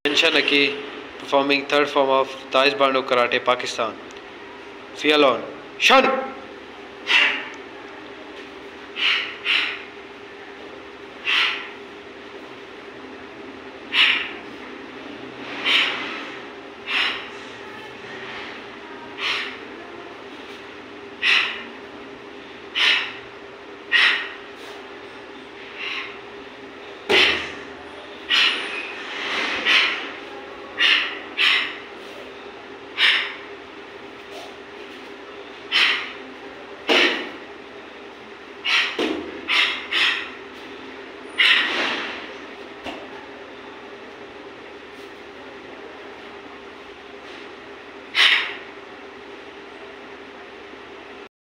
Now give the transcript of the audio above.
Shanaki performing third form of Taiz Bando Karate, Pakistan. Fialon. Shun!